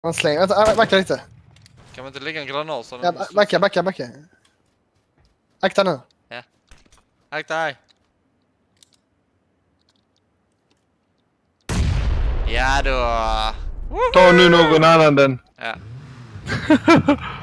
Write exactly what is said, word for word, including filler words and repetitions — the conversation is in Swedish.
Han slänger. Vänta, backa lite. Kan man inte lägga en granat så Ja, backa, backa, backa. Akta nu. Ja. Akta här. Ja då. Ta nu någon annan den. Ja.